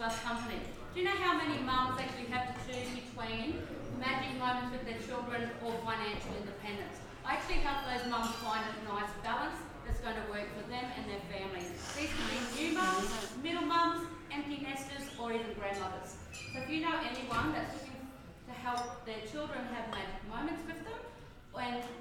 Plus company. Do you know how many mums actually have to choose between magic moments with their children or financial independence? I actually help those mums find a nice balance that's going to work for them and their families. These can be new mums, middle mums, empty nesters, or even grandmothers. So if you know anyone that's looking to help their children have magic moments with them and